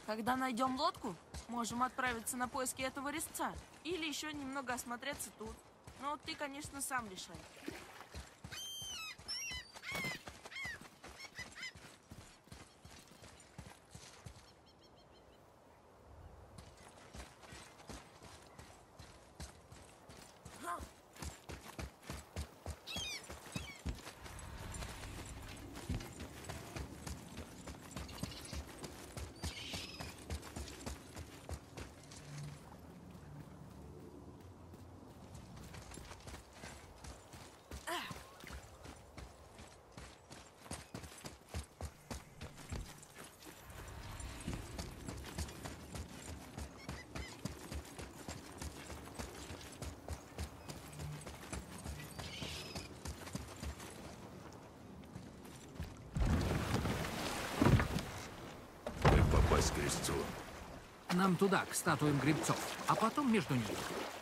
Когда найдем лодку, можем отправиться на поиски этого резца. Или еще немного осмотреться тут. Но ты, конечно, сам решай. Как попасть к резцу? Нам туда, к статуям гребцов, а потом между ними.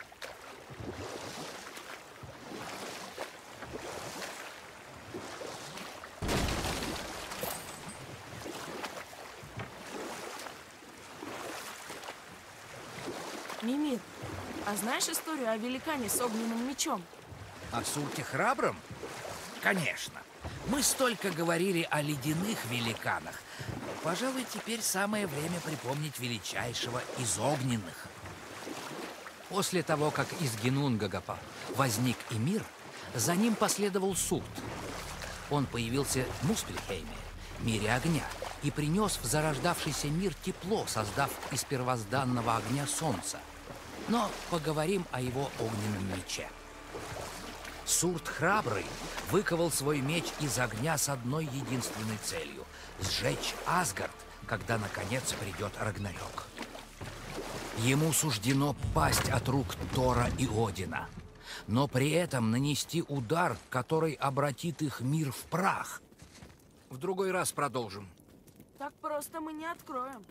Мимир, а знаешь историю о великане с огненным мечом? О Сурте Храбром? Конечно. Мы столько говорили о ледяных великанах. Пожалуй, теперь самое время припомнить величайшего из огненных. После того, как из Генунгагапа возник Эмир, за ним последовал Сурт. Он появился в Муспельхейме, мире огня, и принес в зарождавшийся мир тепло, создав из первозданного огня солнца. Но поговорим о его огненном мече. Сурт Храбрый выковал свой меч из огня с одной единственной целью — сжечь Асгард, когда наконец придет Рагнарёк. Ему суждено пасть от рук Тора и Одина, но при этом нанести удар, который обратит их мир в прах. В другой раз продолжим. Так просто мы не откроем.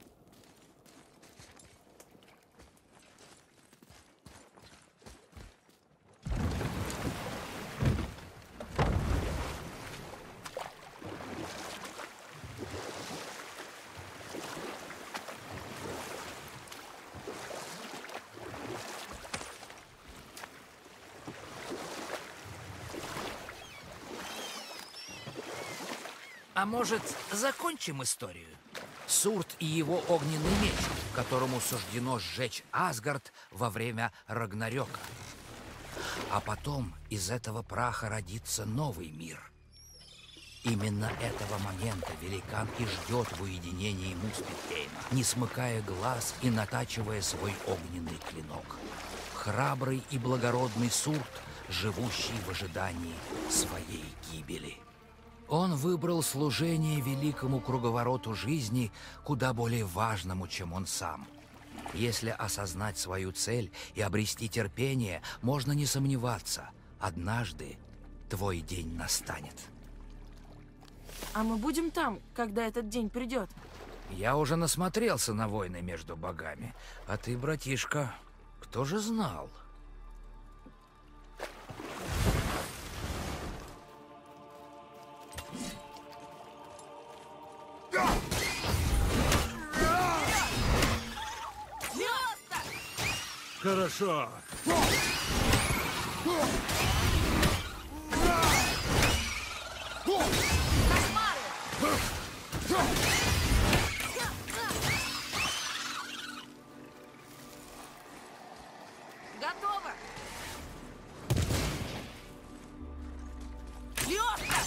А может, закончим историю? Сурт и его огненный меч, которому суждено сжечь Асгард во время Рагнарёка. А потом из этого праха родится новый мир. Именно этого момента великан и ждет в уединении Муспельхейма, не смыкая глаз и натачивая свой огненный клинок. Храбрый и благородный Сурт, живущий в ожидании своей гибели. Он выбрал служение великому круговороту жизни, куда более важному, чем он сам. Если осознать свою цель и обрести терпение, можно не сомневаться. Однажды твой день настанет. А мы будем там, когда этот день придет? Я уже насмотрелся на войны между богами. А ты, братишка, кто же знал? Хорошо. Готово! Лёшка!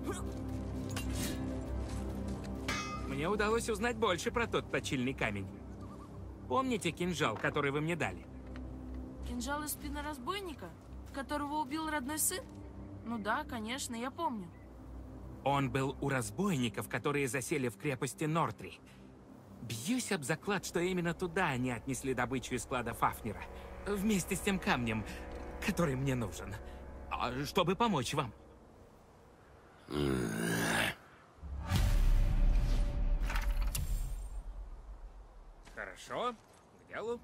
Мне удалось узнать больше про тот точильный камень. Помните кинжал, который вы мне дали? Кинжал из спины разбойника, которого убил родной сын? Ну да, конечно, я помню. Он был у разбойников, которые засели в крепости Нортри. Бьюсь об заклад, что именно туда они отнесли добычу из склада Фафнера. Вместе с тем камнем, который мне нужен. Чтобы помочь вам. Хорошо, к делу.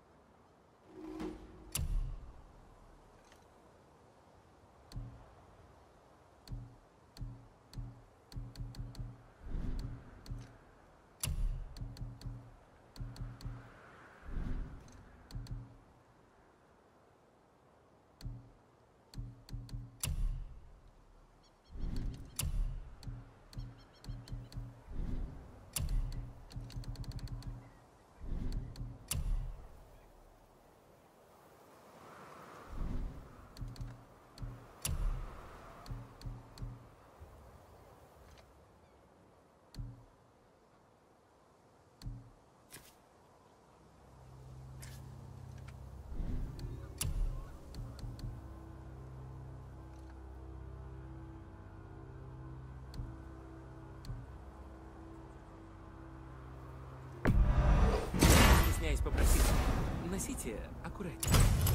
Стесняюсь попросить, носите аккуратнее.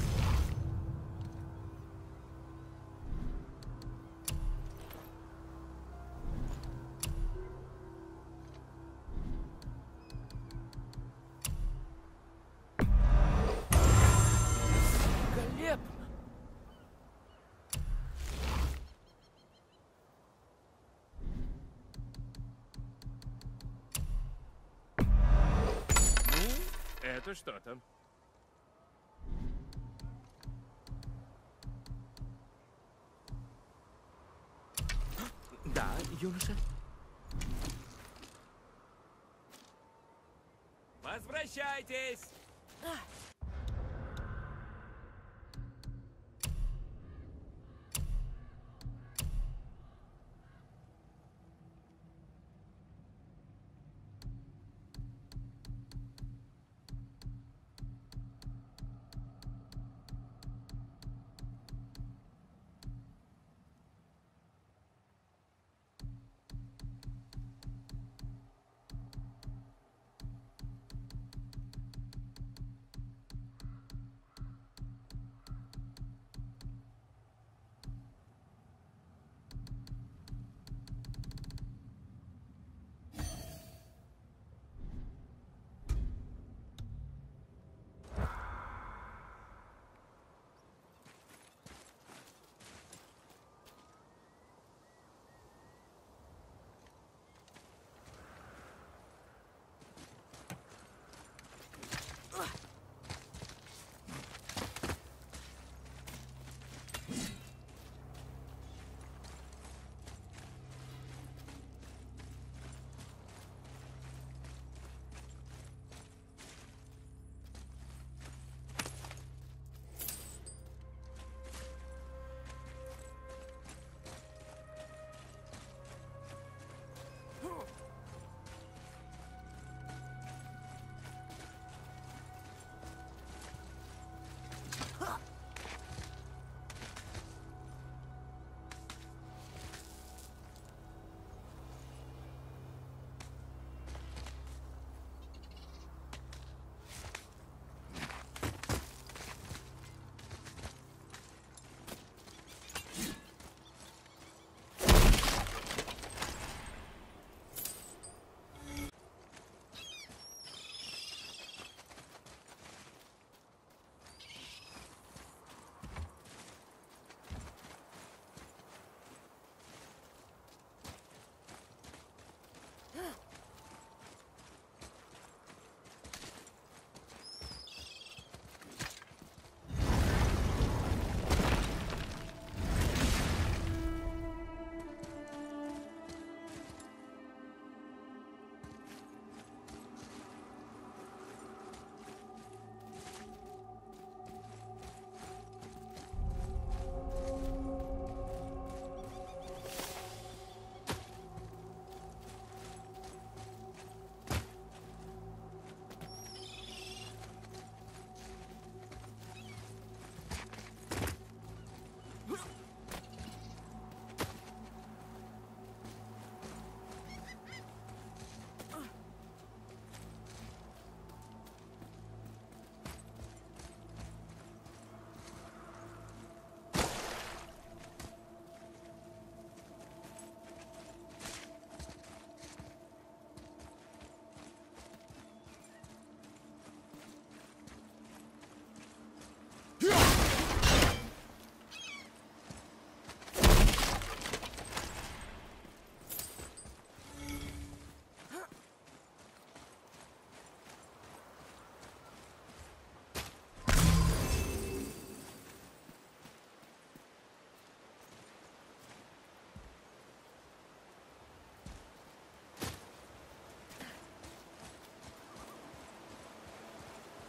Великолепно! Это что-то. Да, юноша. Возвращайтесь!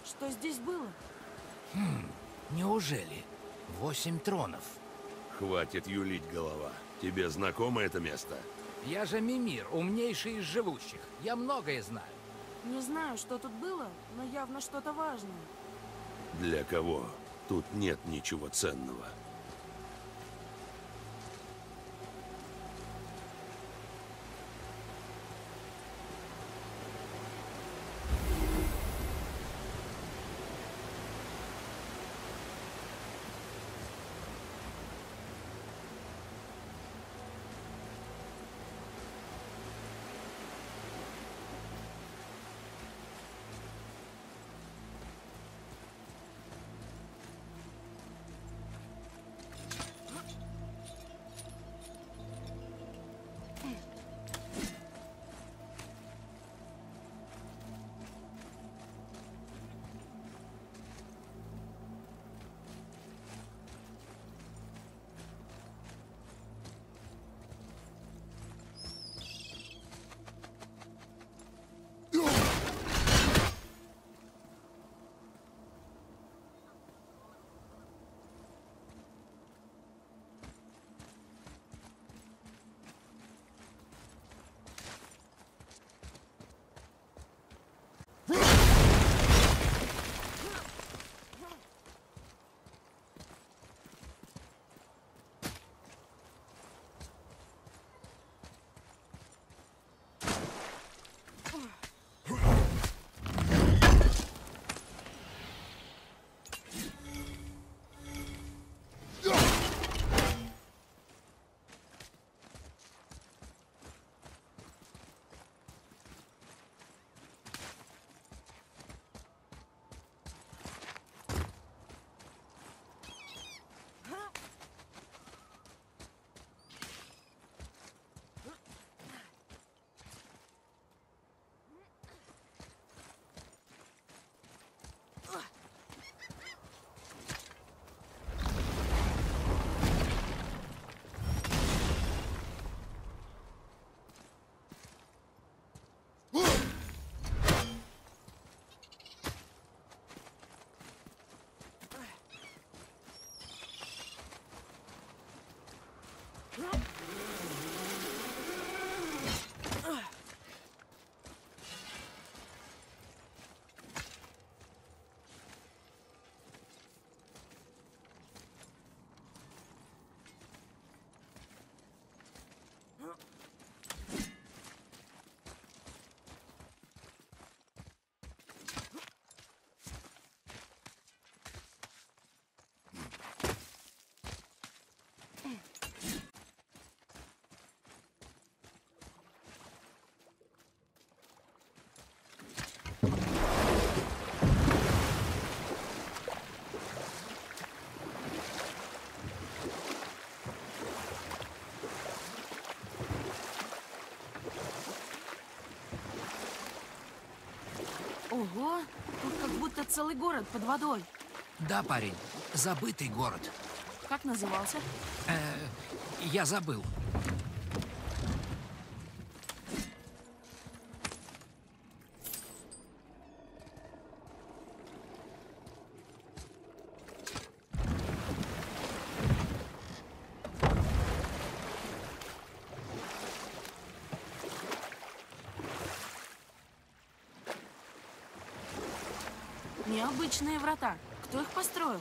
Что здесь было? Неужели? 8 тронов. Хватит юлить, голова. Тебе знакомо это место? Я же Мимир, умнейший из живущих. Я многое знаю. Не знаю, что тут было, но явно что-то важное. Для кого? Тут нет ничего ценного. Ого, тут как будто целый город под водой. Да, парень, забытый город. Как назывался? Я забыл. Необычные врата. Кто их построил?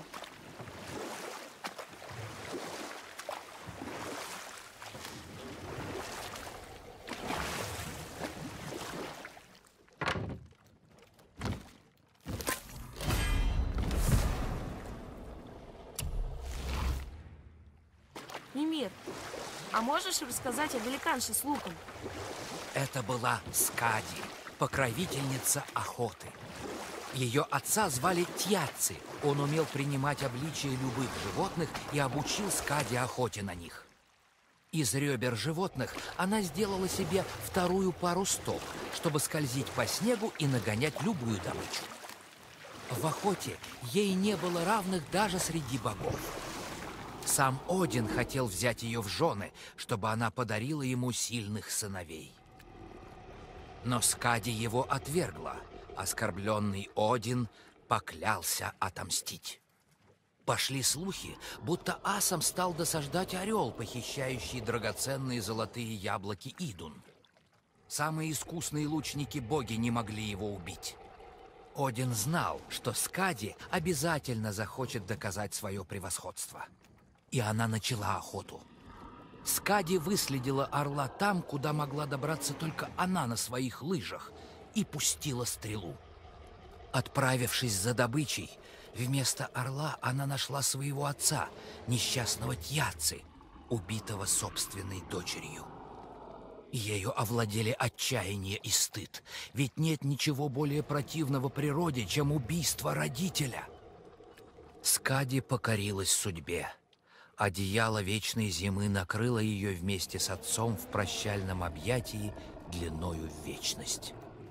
Мимир, а можешь рассказать о великанше с луком? Это была Скади, покровительница охоты. Ее отца звали Тьяци. Он умел принимать обличие любых животных и обучил Скади охоте на них. Из ребер животных она сделала себе вторую пару стоп, чтобы скользить по снегу и нагонять любую добычу. В охоте ей не было равных даже среди богов. Сам Один хотел взять ее в жены, чтобы она подарила ему сильных сыновей. Но Скади его отвергла. Оскорбленный Один поклялся отомстить. Пошли слухи, будто асом стал досаждать орел, похищающий драгоценные золотые яблоки Идун. Самые искусные лучники-боги не могли его убить. Один знал, что Скади обязательно захочет доказать свое превосходство. И она начала охоту. Скади выследила орла там, куда могла добраться только она на своих лыжах, и пустила стрелу. Отправившись за добычей, вместо орла она нашла своего отца, несчастного Тьяци, убитого собственной дочерью. Ею овладели отчаяние и стыд, ведь нет ничего более противного природе, чем убийство родителя. Скади покорилась судьбе. Одеяло вечной зимы накрыло ее вместе с отцом в прощальном объятии длиною в вечность.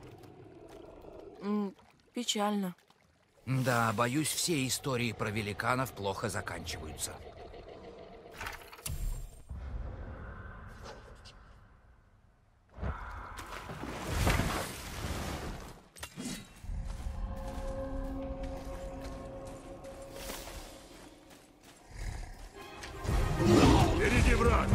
Печально. Да, боюсь, все истории про великанов плохо заканчиваются. Впереди враг!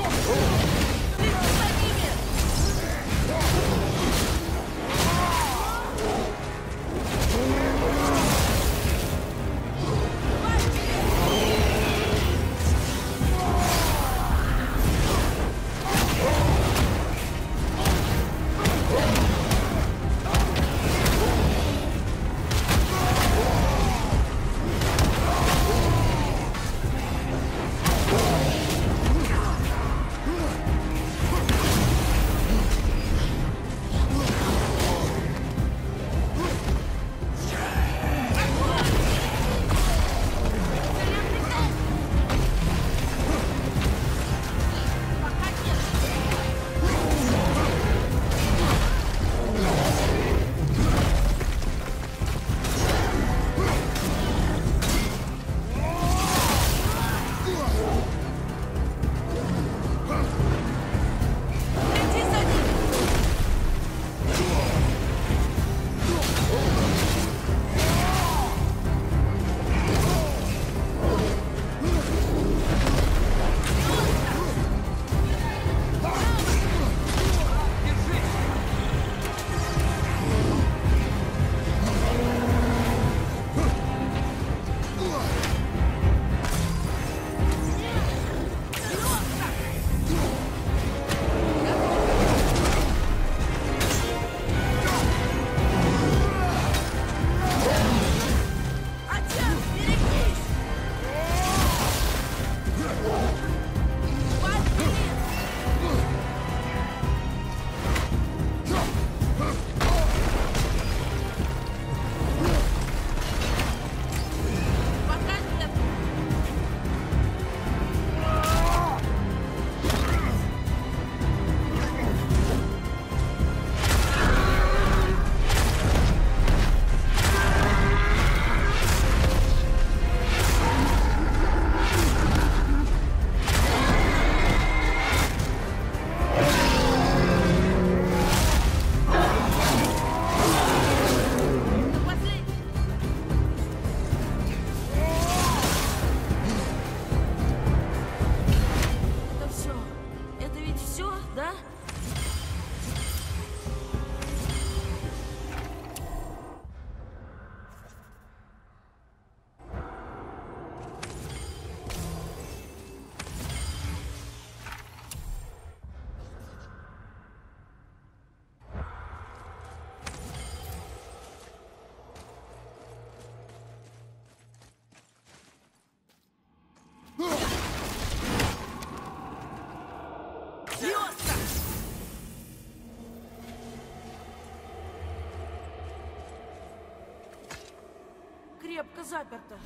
Крепко заперто.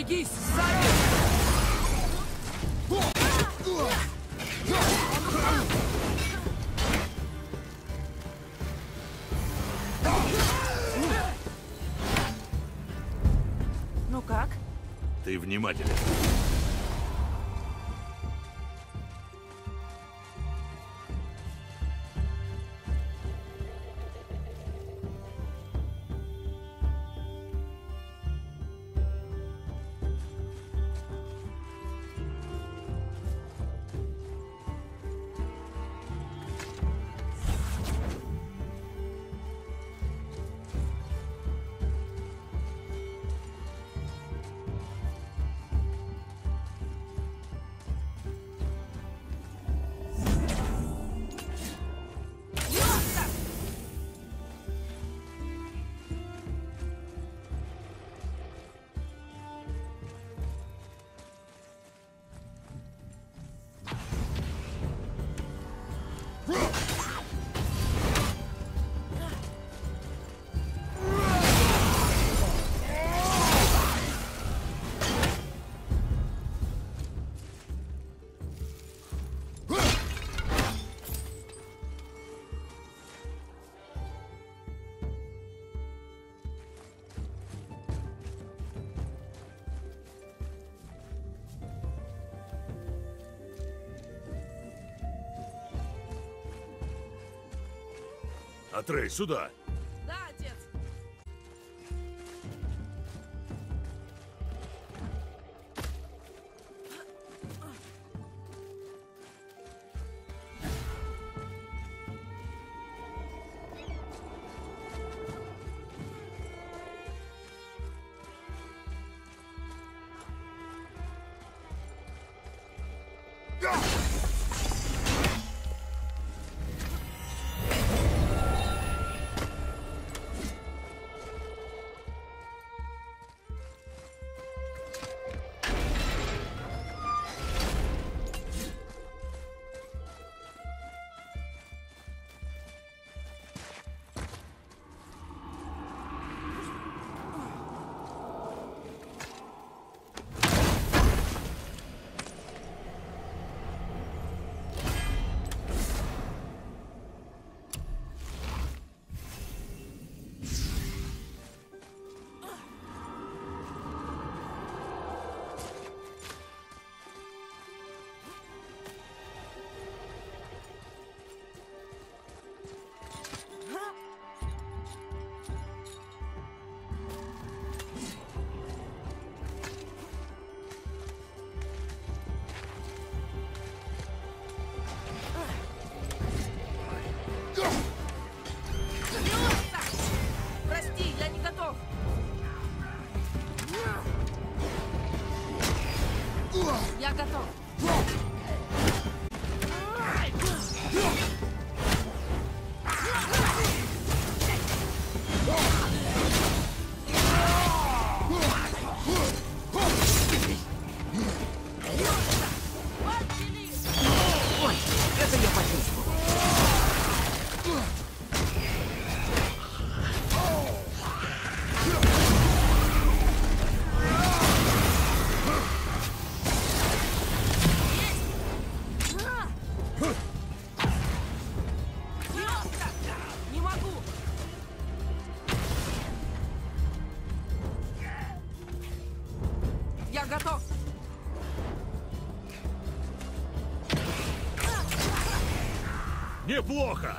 Берегись сзади! Ну как? Ты внимателен. Атрей, сюда! Да, отец. Прости, я не готов. Я готов. Ой, это я почувствовал. Не могу. Я готов. Неплохо!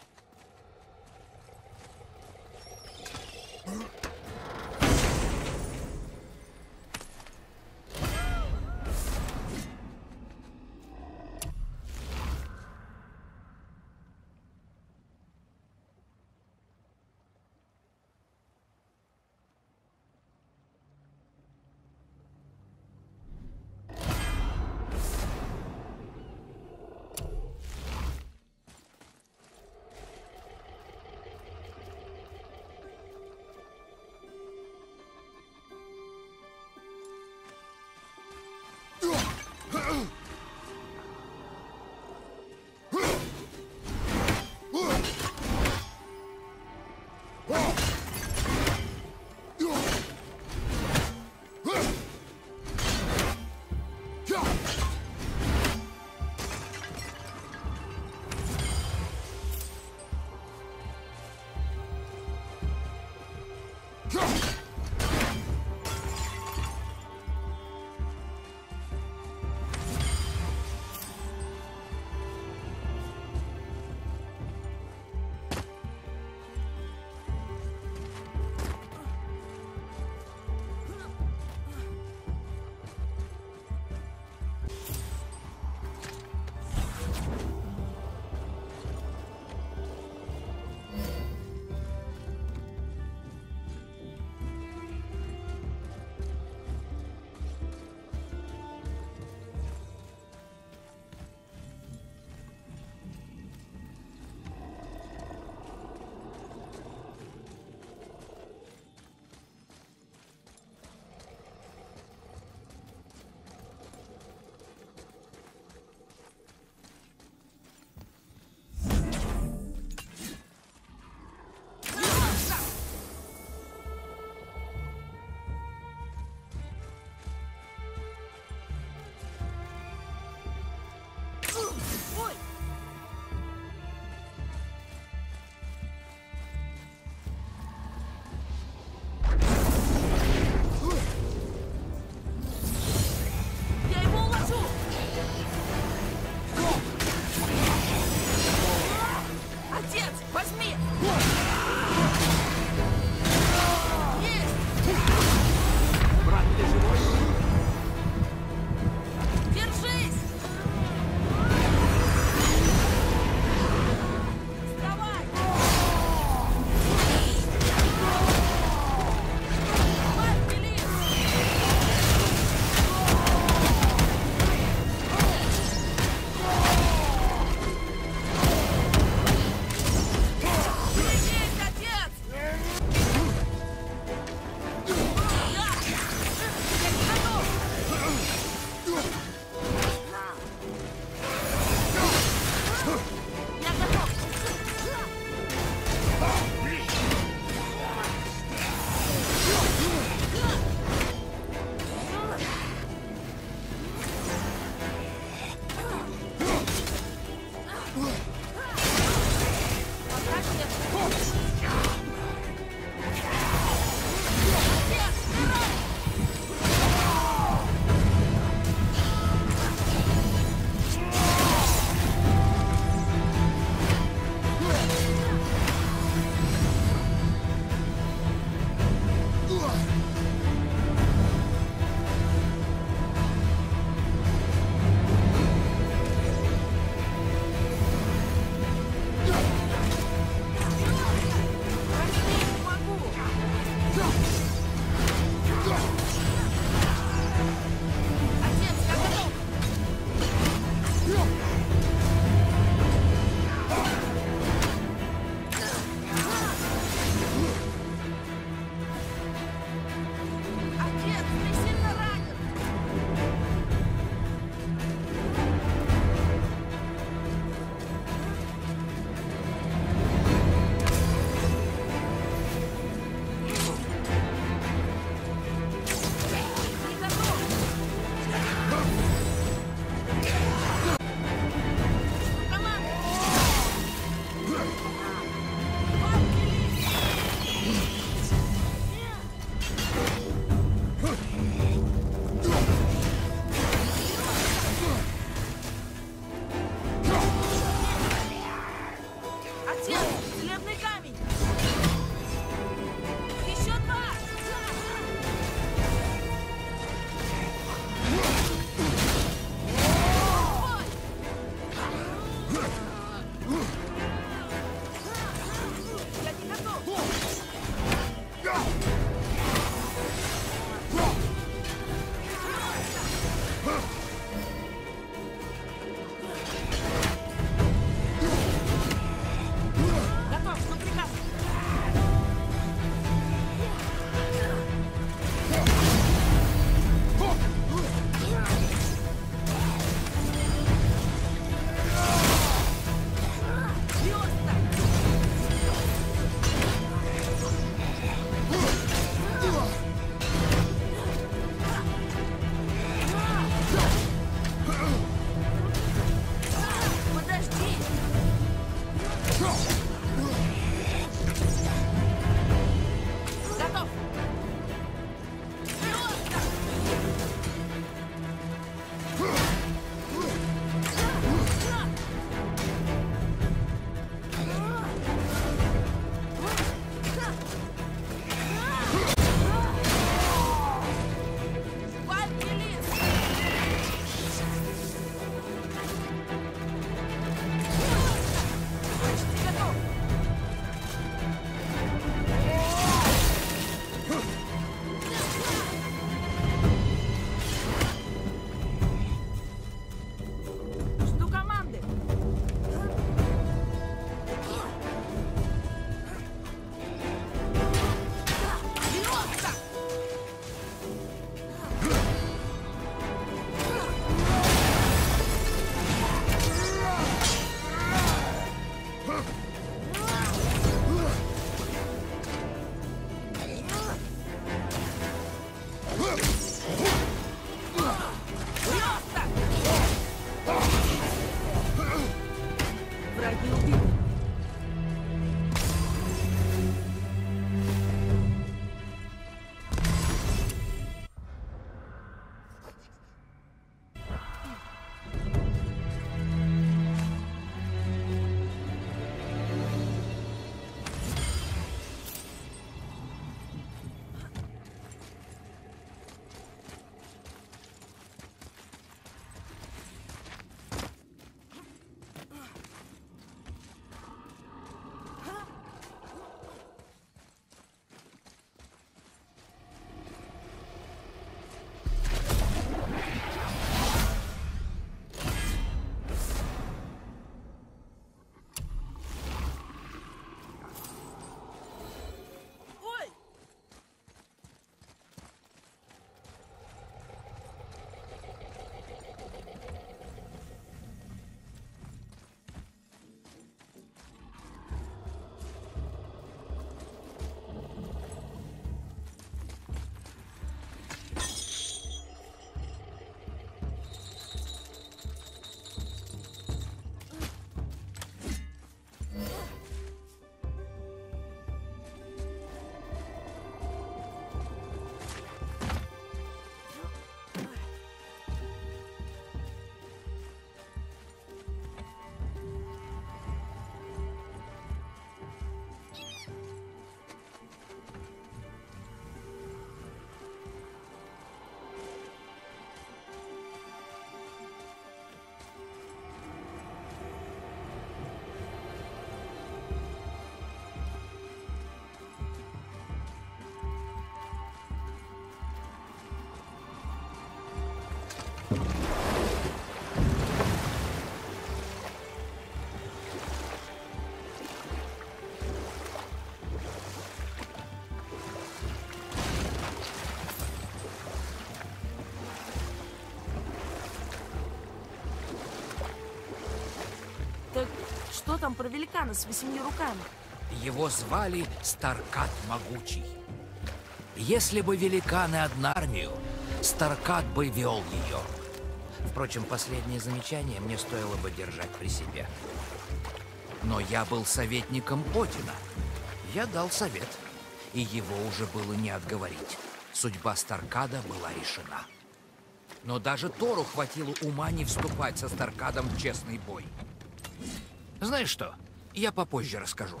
Что там про великана с 8 руками? Его звали Старкад Могучий. Если бы великаны одна армию, Старкад бы вел ее. Впрочем, последнее замечание мне стоило бы держать при себе. Но я был советником Одина. Я дал совет, и его уже было не отговорить. Судьба Старкада была решена. Но даже Тору хватило ума не вступать со Старкадом в честный бой. Знаешь что? Я попозже расскажу.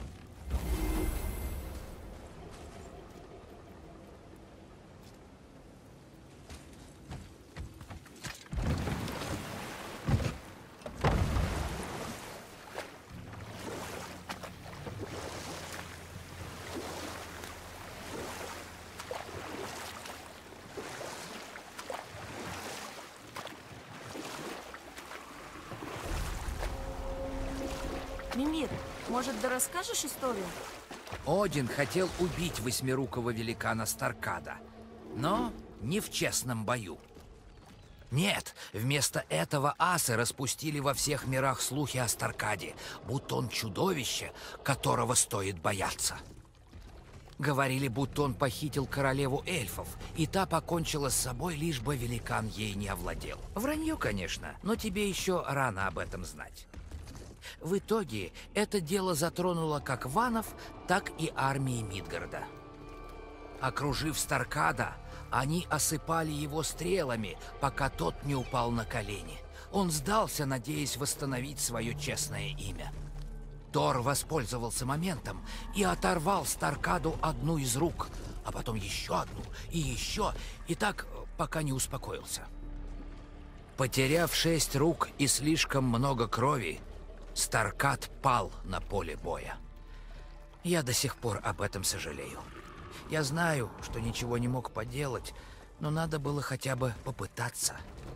Мимир, может, да расскажешь историю? Один хотел убить восьмирукого великана Старкада, но не в честном бою. Нет, вместо этого асы распустили во всех мирах слухи о Старкаде, будто он чудовище, которого стоит бояться. Говорили, будто он похитил королеву эльфов, и та покончила с собой, лишь бы великан ей не овладел. Вранье, конечно, но тебе еще рано об этом знать. В итоге это дело затронуло как ванов, так и армии Мидгарда. Окружив Старкада, они осыпали его стрелами, пока тот не упал на колени. Он сдался, надеясь восстановить свое честное имя. Тор воспользовался моментом и оторвал Старкаду одну из рук, а потом еще одну и еще, и так, пока не успокоился. Потеряв 6 рук и слишком много крови, Старкад пал на поле боя. Я до сих пор об этом сожалею. Я знаю, что ничего не мог поделать, но надо было хотя бы попытаться.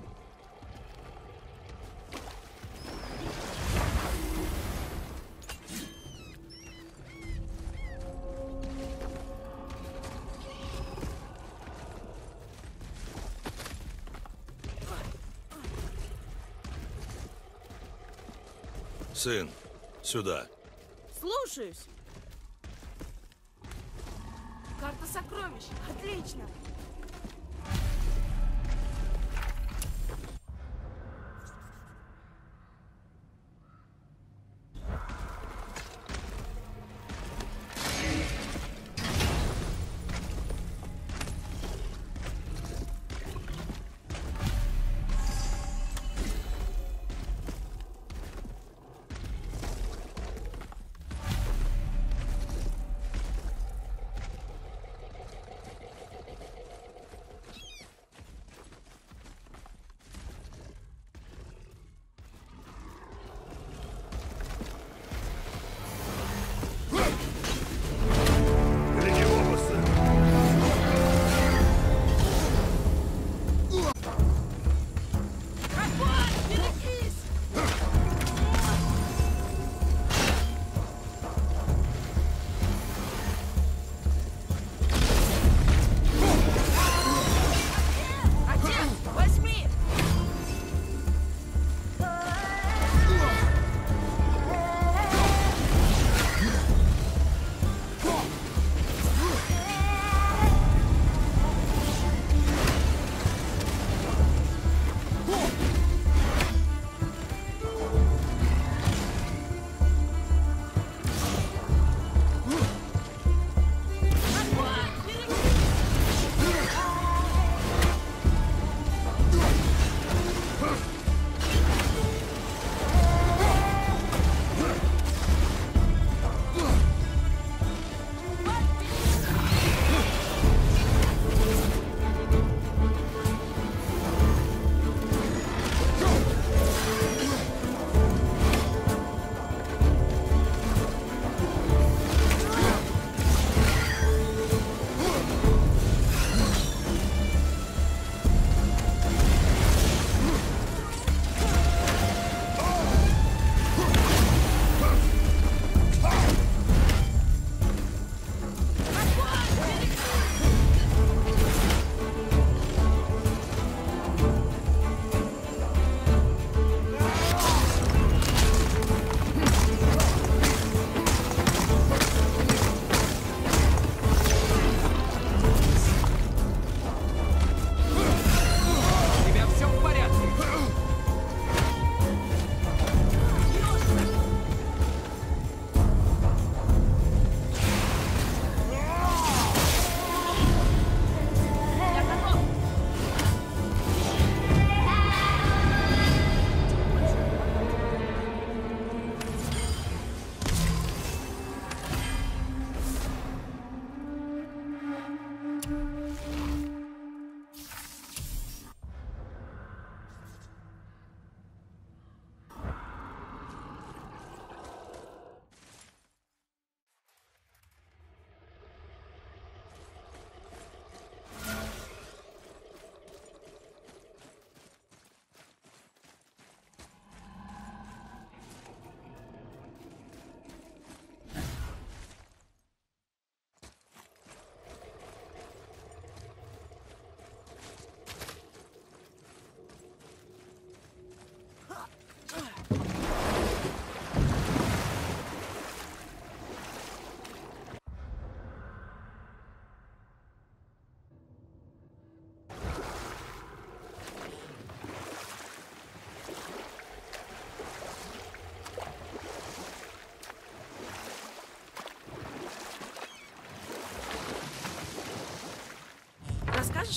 Сын, сюда. Слушаюсь. Карта сокровищ. Отлично.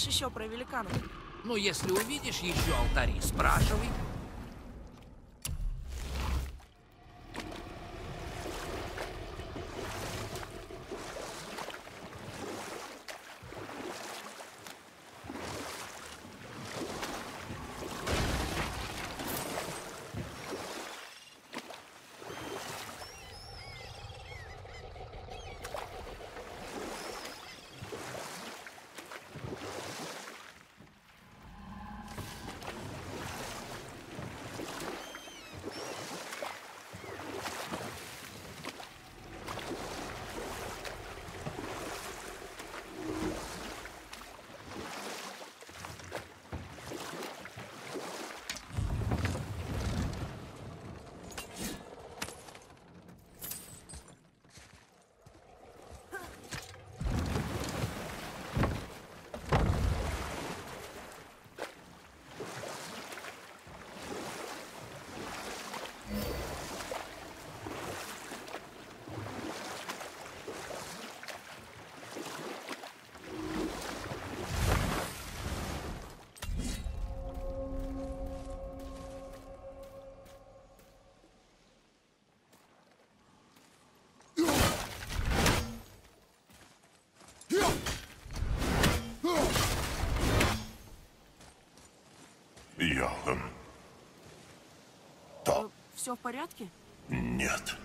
знаешь еще про великанов? Ну, если увидишь еще алтари, спрашивай. Йохан. Все в порядке? Нет.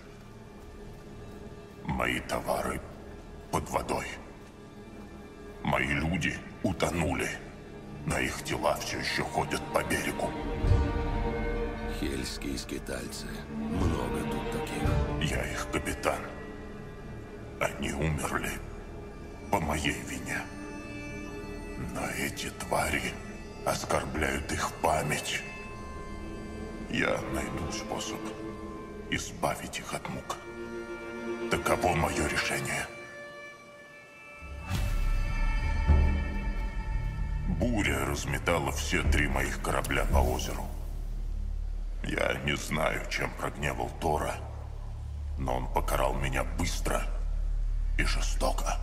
Мои товары под водой. Мои люди утонули. На их тела все еще ходят по берегу. Хельские скитальцы. Много тут таких. Я их капитан. Они умерли по моей вине. Но эти твари оскорбляют их память. Я найду способ избавить их от мук. Таково мое решение. Буря разметала все 3 моих корабля по озеру. Я не знаю, чем прогневал Тора, но он покарал меня быстро и жестоко.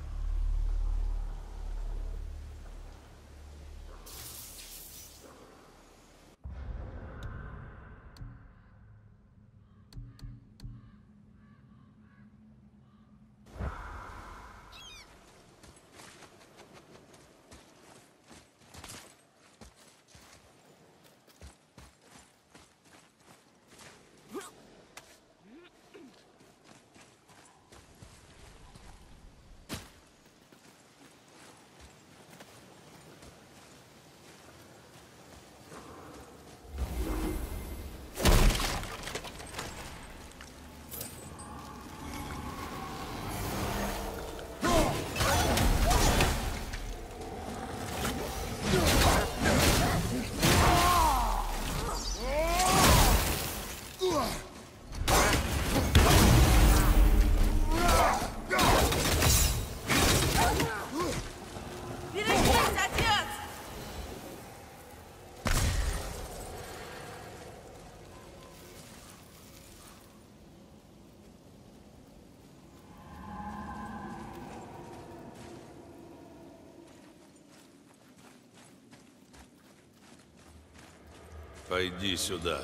Пойди сюда.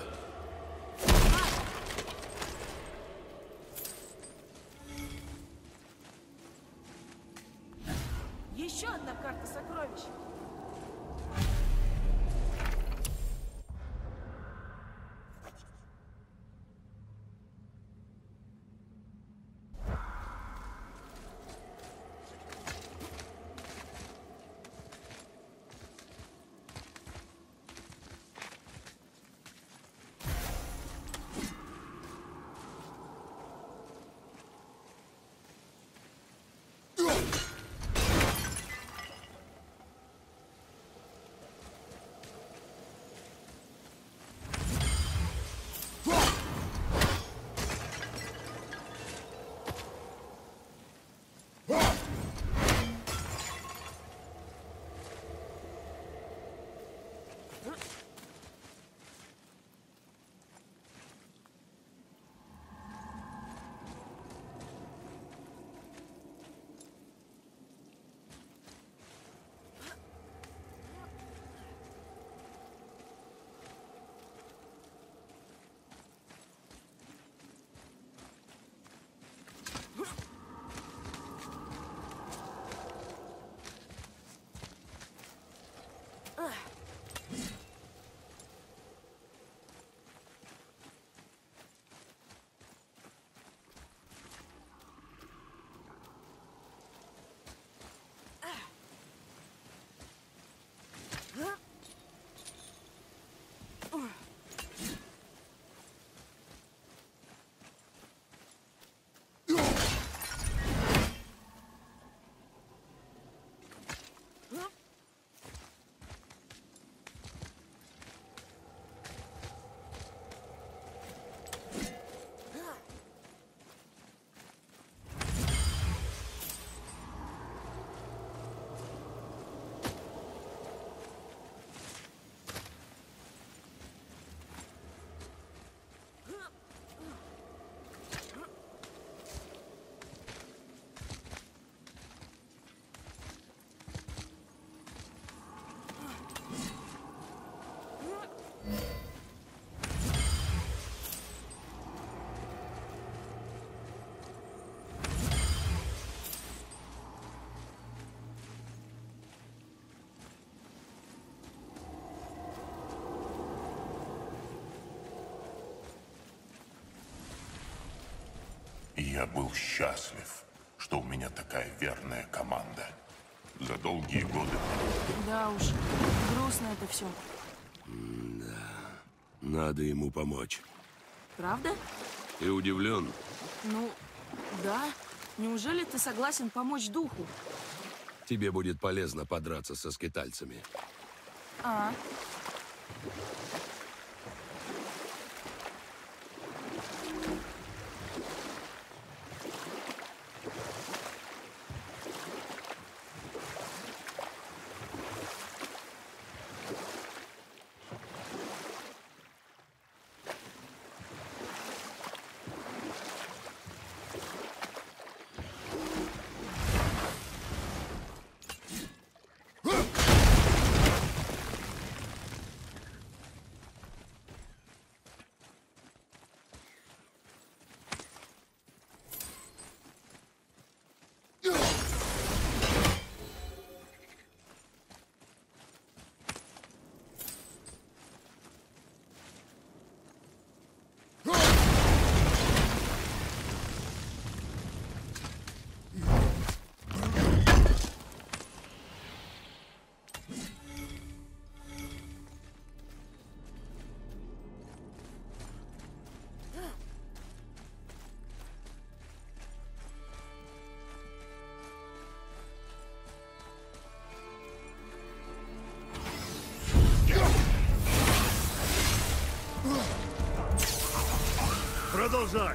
Еще одна карта сокровищ. И я был счастлив, что у меня такая верная команда. За долгие годы. Да уж, грустно это все. Надо ему помочь. Правда? Ты удивлен? Ну, да. Неужели ты согласен помочь духу? Тебе будет полезно подраться со скитальцами. А, Продолжай!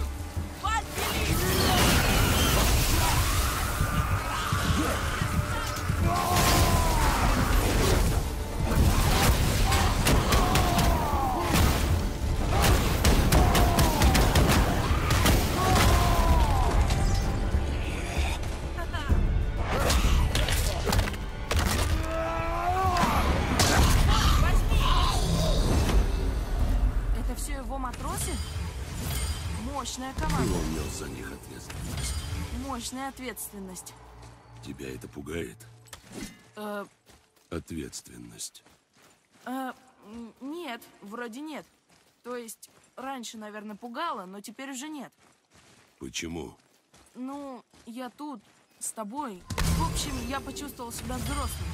это все его матросы? Мощная команда. Он нес за них ответственность. Мощная ответственность. Тебя это пугает? Э, Ответственность. Нет, вроде нет. То есть, раньше, наверное, пугало, но теперь уже нет. Почему? Ну, я тут, с тобой. В общем, я почувствовал себя взрослым.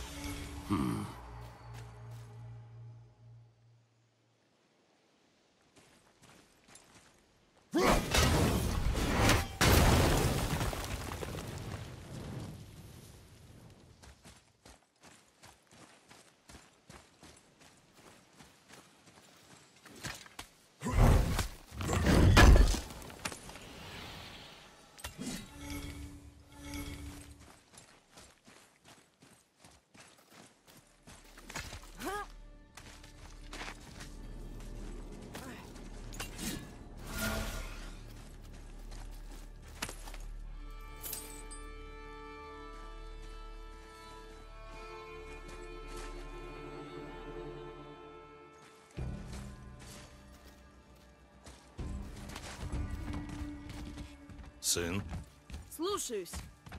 Сын? Слушаюсь.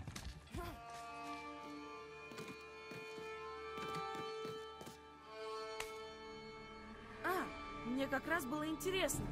Мне как раз было интересно.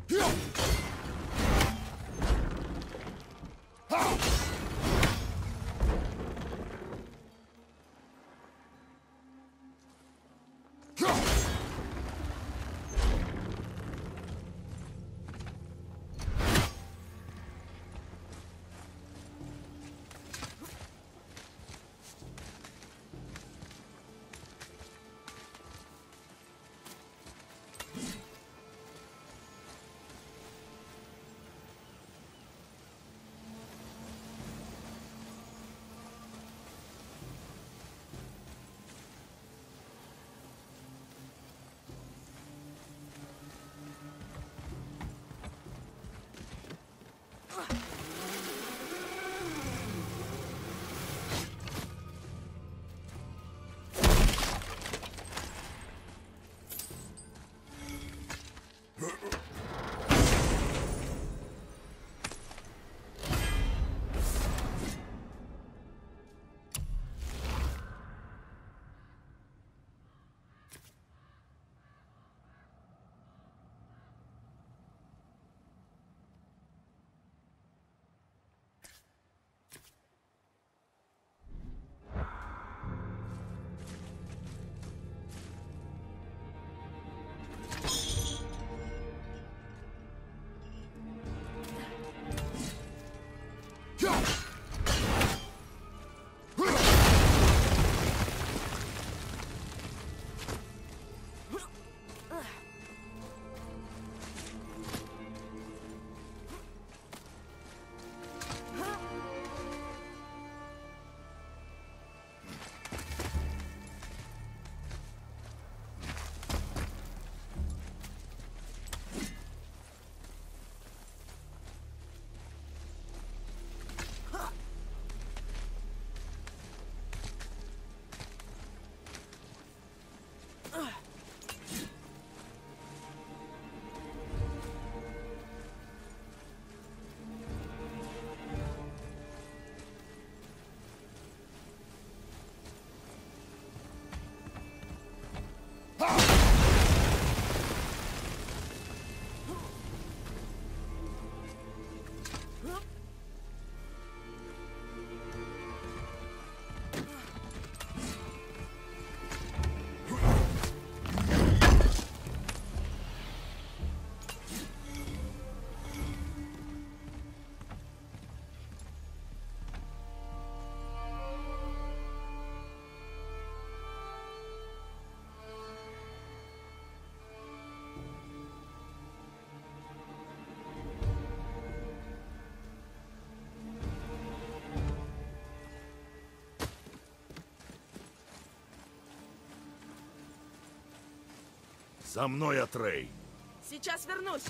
За мной, Атрей. Сейчас вернусь.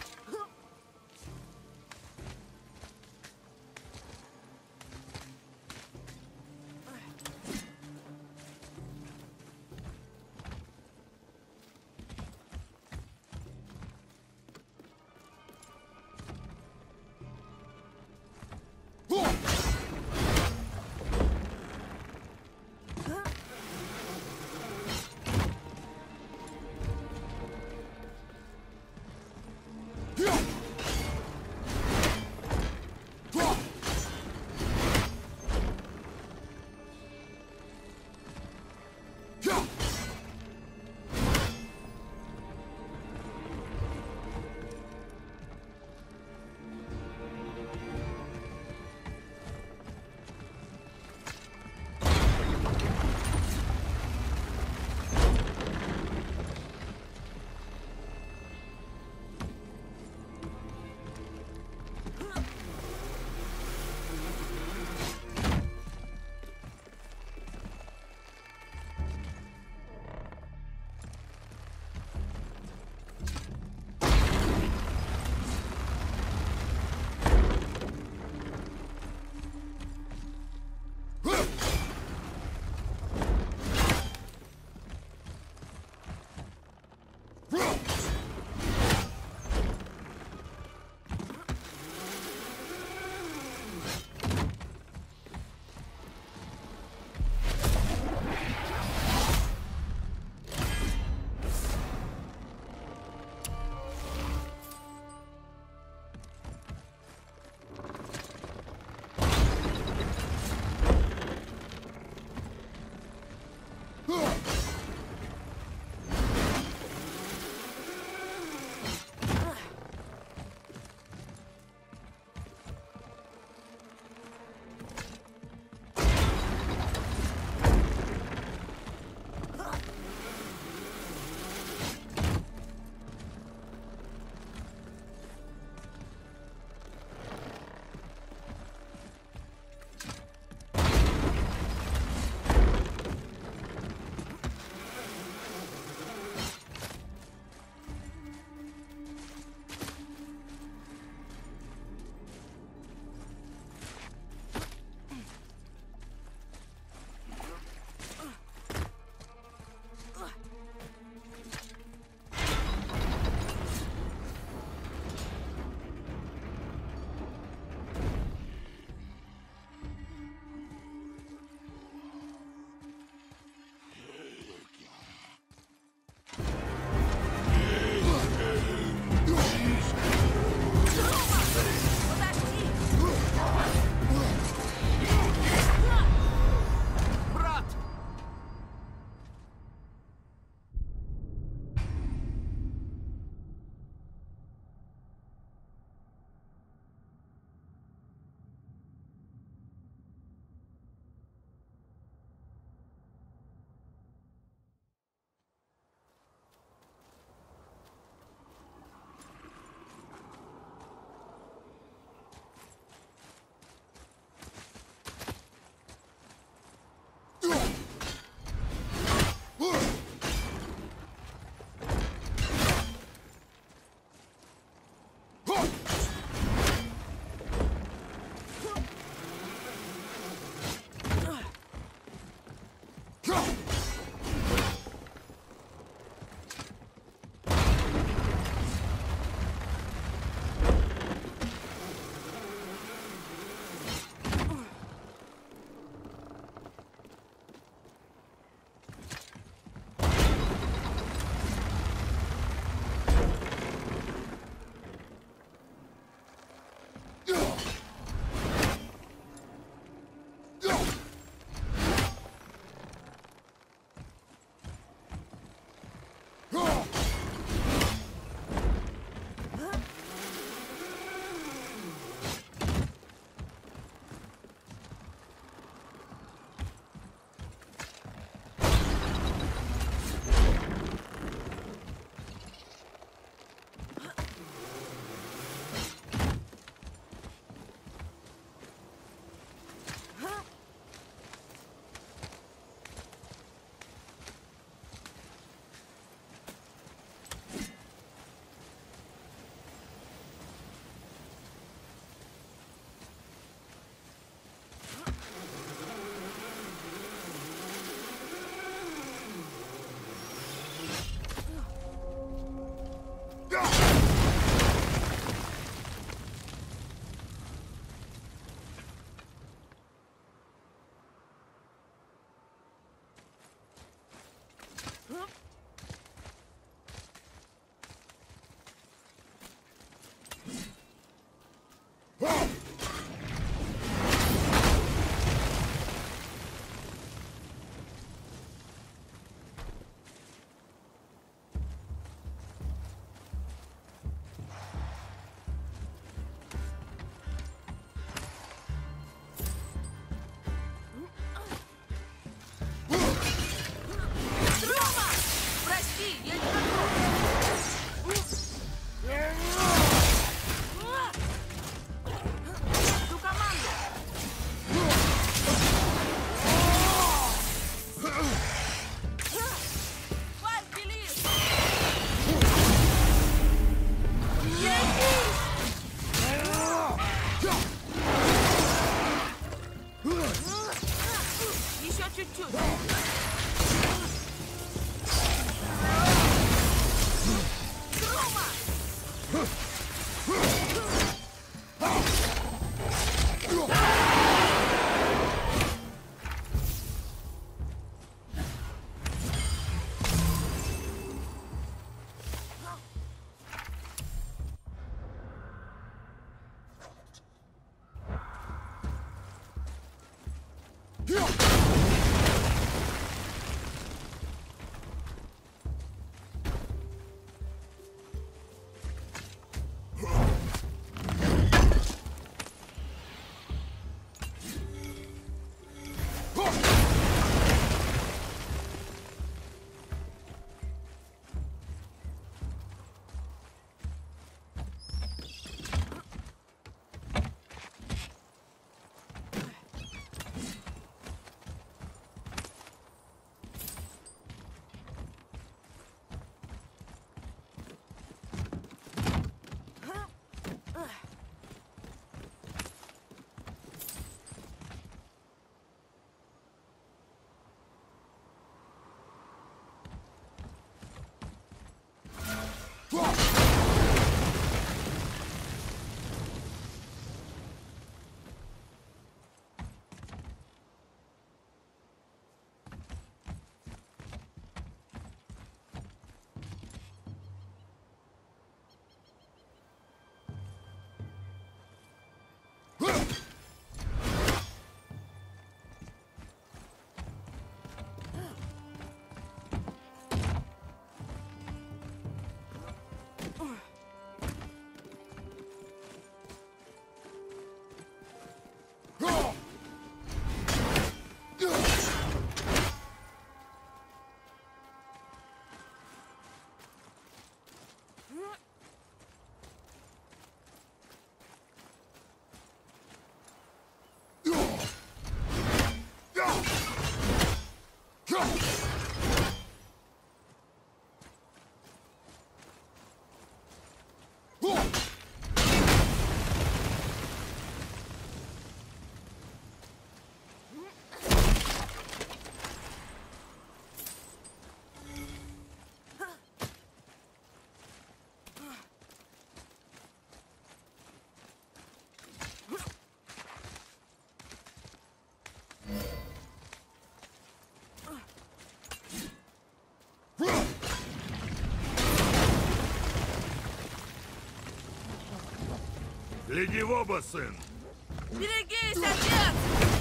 Гляди в оба, сын! Берегись, отец!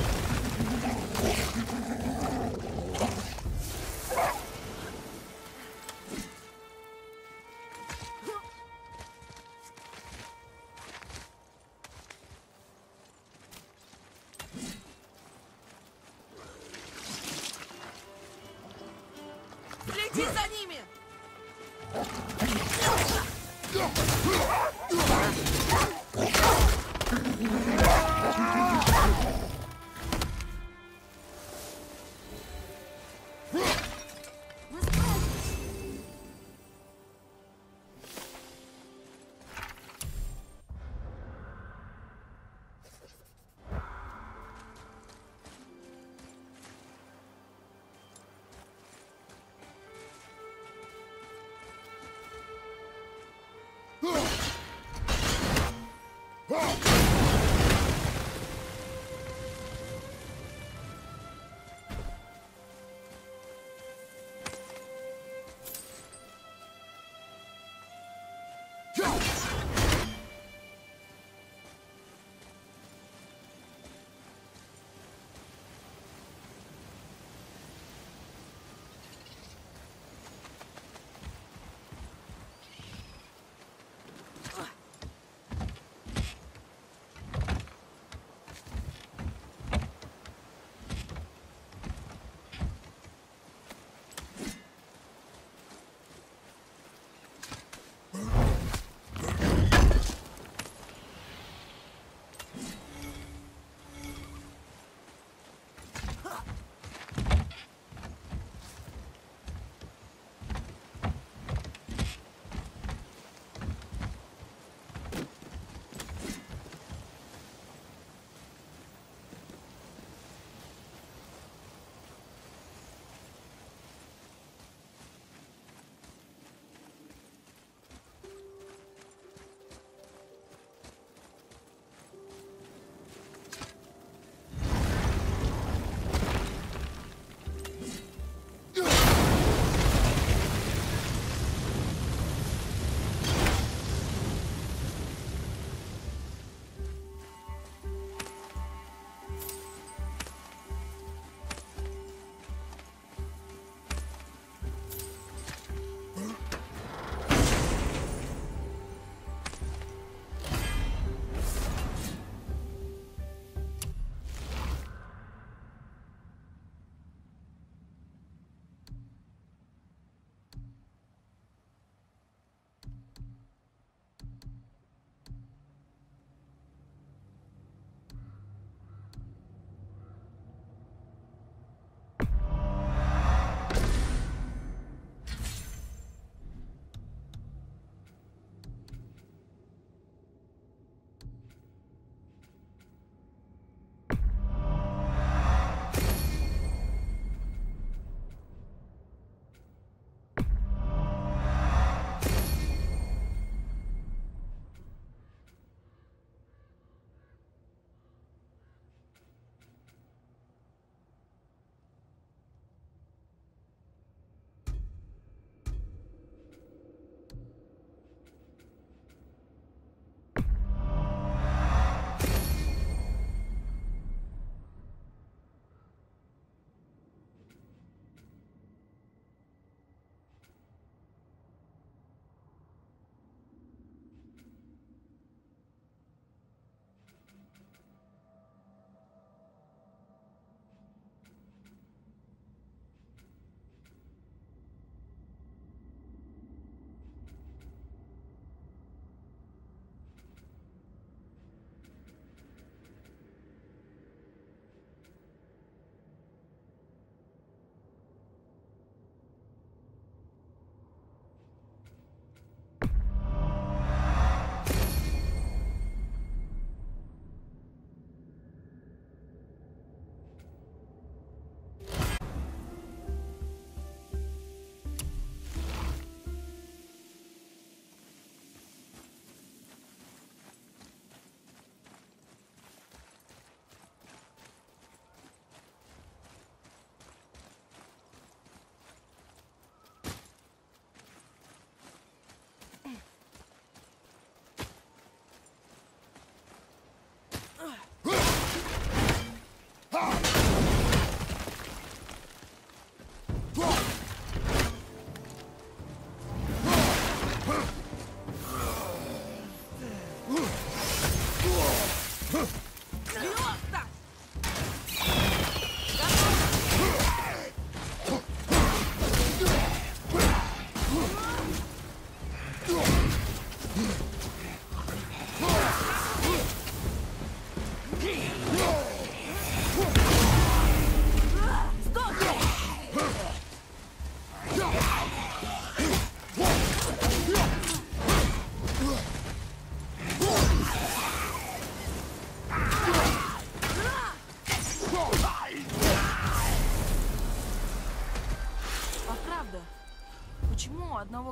Следи за ними!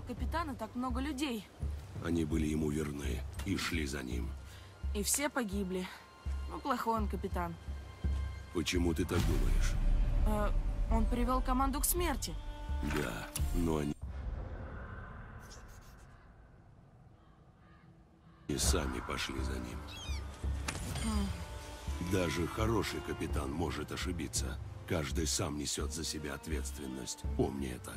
капитана так много людей. Они были ему верны и шли за ним. И все погибли. Ну, плохой он капитан. Почему ты так думаешь? Он привел команду к смерти. Да, но они и сами пошли за ним. Даже хороший капитан может ошибиться. Каждый сам несет за себя ответственность. Помни это.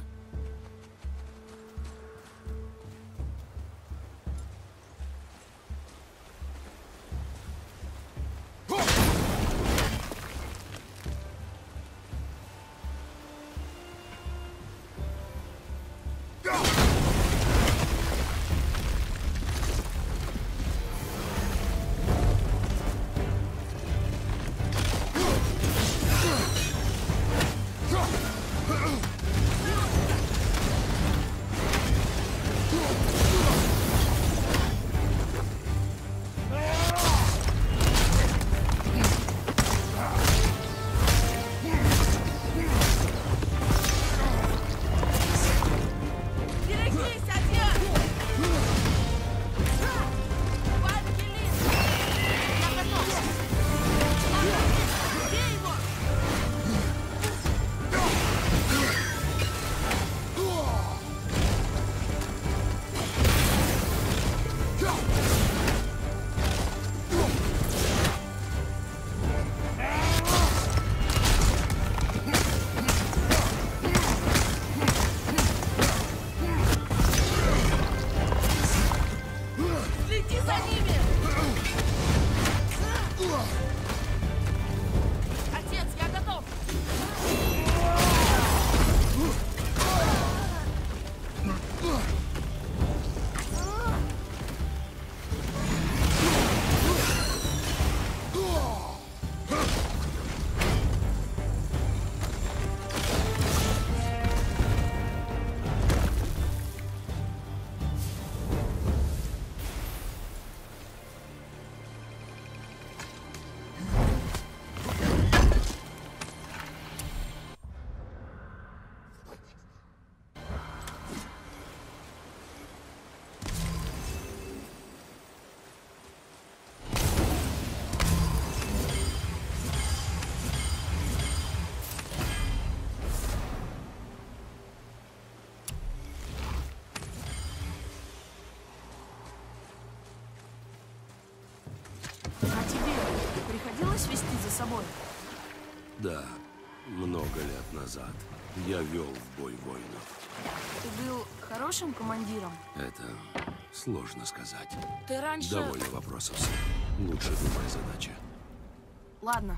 Вести за собой? Да, много лет назад я вел в бой воинов. Ты был хорошим командиром? Это сложно сказать. Ты раньше... Довольно вопросов. Лучше думай задача. Ладно.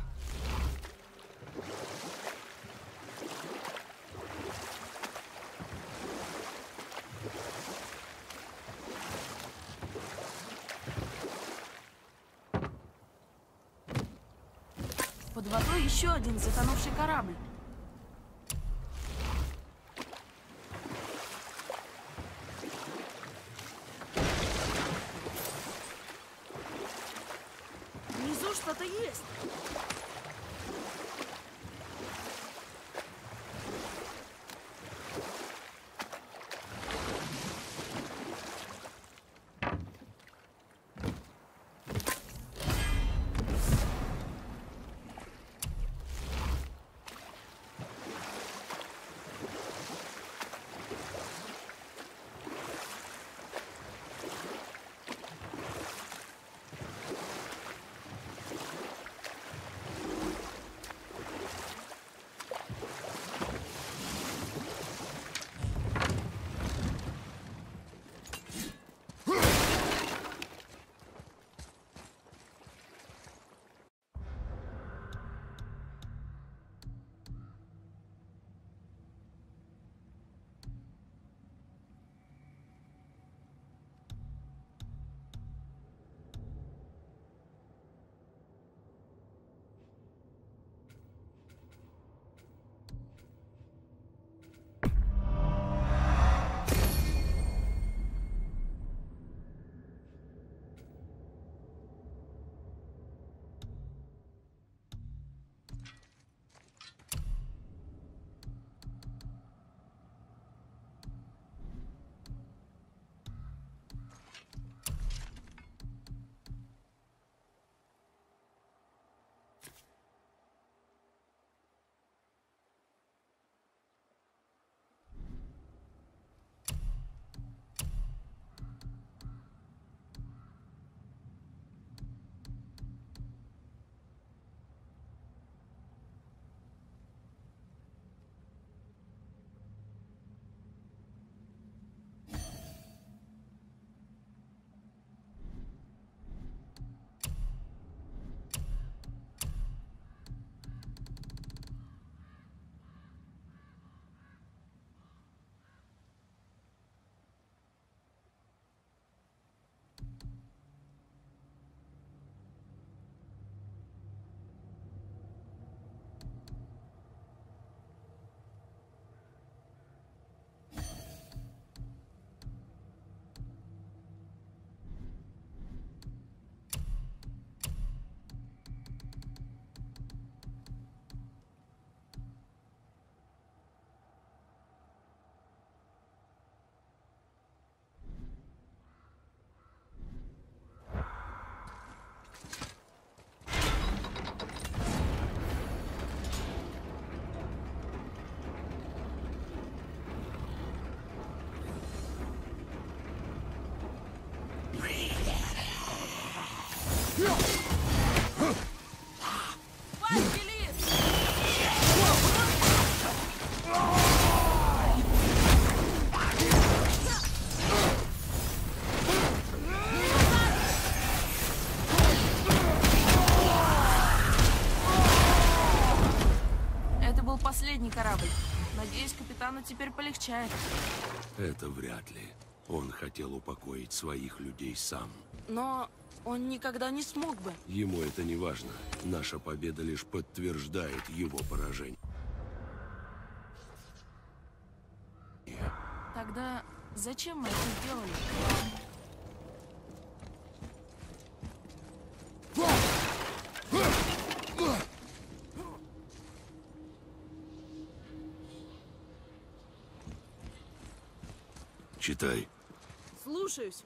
Под водой еще один затонувший корабль. Внизу что-то есть. Василис! Это был последний корабль. Надеюсь, капитану теперь полегчает. Это вряд ли. Он хотел упокоить своих людей сам. Но он никогда не смог бы. Ему это не важно. Наша победа лишь подтверждает его поражение. Тогда зачем мы это сделали? Читай. Слушаюсь.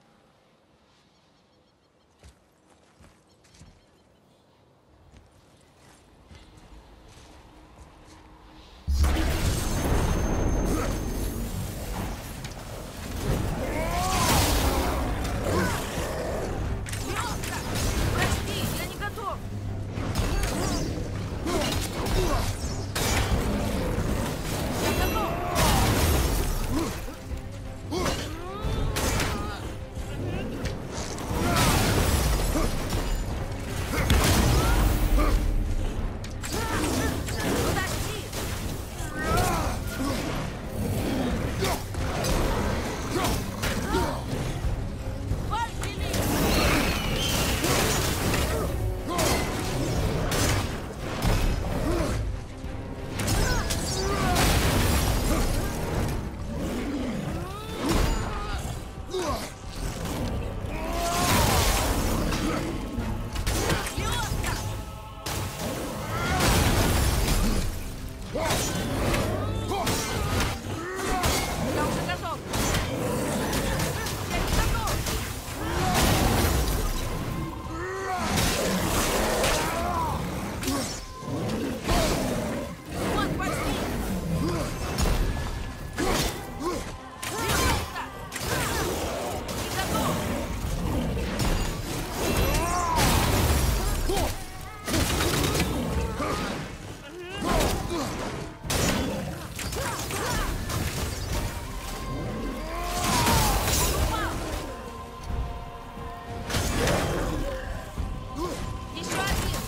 Прости, я не готов. Я готов. Подожди. Василий! Я уже готов. Я не готов. Вот, почти. Лёшка! Не готов. Еще один.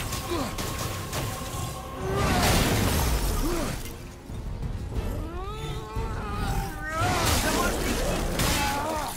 Да может идти.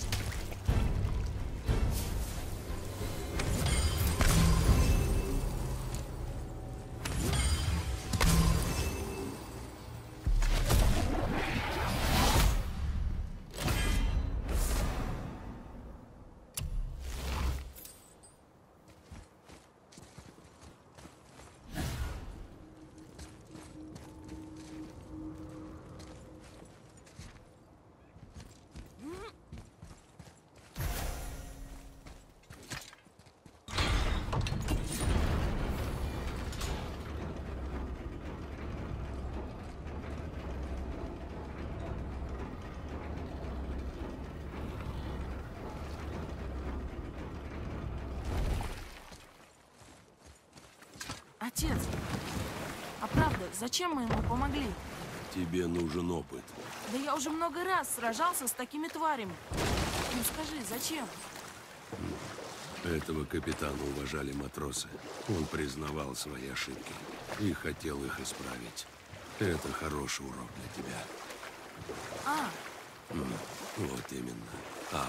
Отец, а правда, зачем мы ему помогли? Тебе нужен опыт. Да я уже много раз сражался с такими тварями. Ну скажи, зачем? Этого капитана уважали матросы. Он признавал свои ошибки и хотел их исправить. Это хороший урок для тебя. А, Вот именно.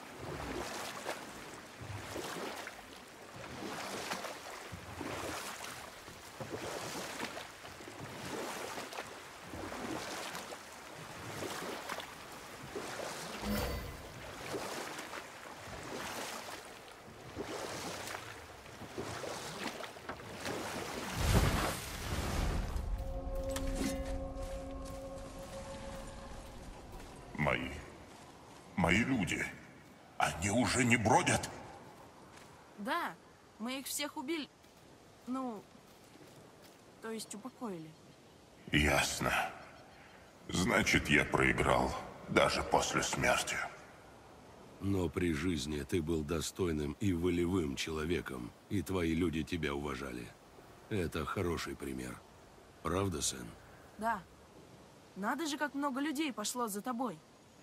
Мои люди, они уже не бродят? да, мы их всех убили. Ну, то есть упокоили. Ясно. Значит, я проиграл даже после смерти. Но при жизни ты был достойным и волевым человеком, и твои люди тебя уважали. Это хороший пример. Правда, сын? Да. Надо же, как много людей пошло за тобой.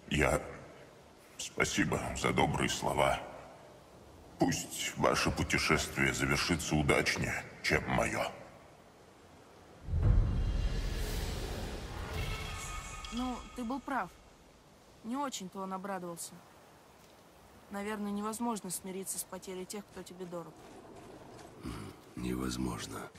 Спасибо за добрые слова. Пусть ваше путешествие завершится удачнее, чем мое. Ну, ты был прав. Не очень-то он обрадовался. Наверное, невозможно смириться с потерей тех, кто тебе дорог. Невозможно.